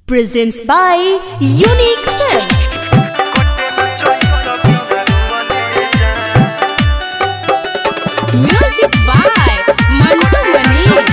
Presents by Unique Films. Music by Manish.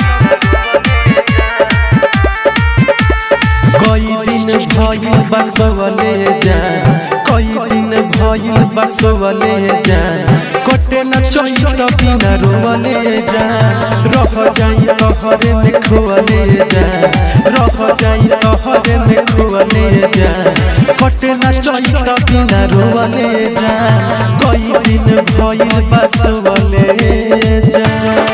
कई दिन भइल बसवले जा, कई दिन भइल बसवले जा, कटे न चैत बिना रोवले जा, रह जाई तोहरे में खोवले जा, रह जाई तोहरे में खोवले जा, कटे न चैत बिना रोवले जा, कई दिन भइल बसवले जा।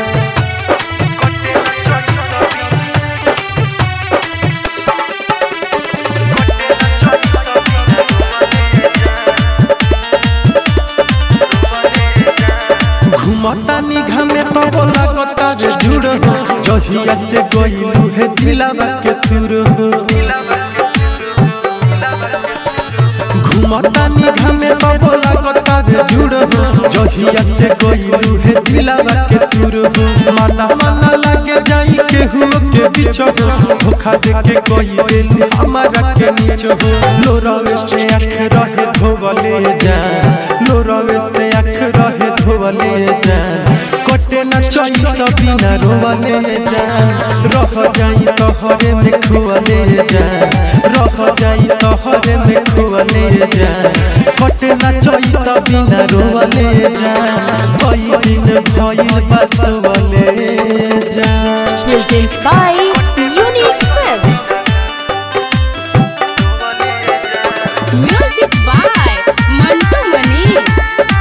घुमता निघा में तो बोला कता रे जुड़ हो, जहिया से गइलू है दिलावा के तुर हो। घुमता निघा में तो बोला कता रे जुड़ हो, जहिया से गइलू है दिलावा के तुर हो। माना माना लागे जाई के हुओ के बीच हो, धोखा दे के कोई देलू हमारा के नीच हो। लोरावे से आँख रहे धोवले जा, लोरावे से आँख रहे धोवले जा, कटे न चैत बिना रोवले जा, रह जाई तोहरे में खोवले जा, रह जाई तोहरे में खोवले जा, कटे न चैत बिना रोवले जा, कई दिन भइल बसवले जा। Presents by Unique Films. Music by Manish.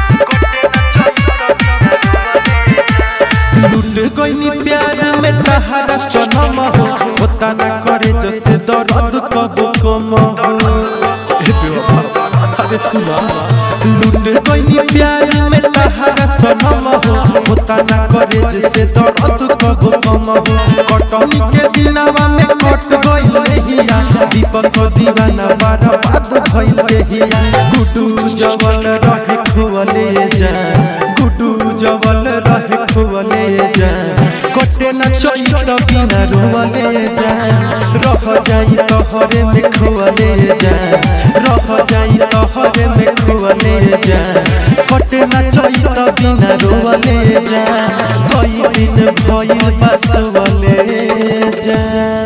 लूट गईनी प्यार में तहारा सनम हो, होता ना करे जैसे दर्द कबो कम हो। हे बेवफा अरे सुना, लूट गईनी प्यार में तहारा सनम हो, होता ना करे जैसे दर्द कबो कम हो। कटनी के दिनवा में कट गइल हिया, दीपक दीवाना बर्बाद भइल हिया। गुडू जवल रहे खोवले जा, गुडू जवल रहे खोवले जा, कटे न चैत बिना रोवले जा, रह जाई तोहरे में खोवले जा, रह जाई तोहरे में खोवले जा, कटे न चैत बिना रोवले जा, कई दिन भइल बसवले जा।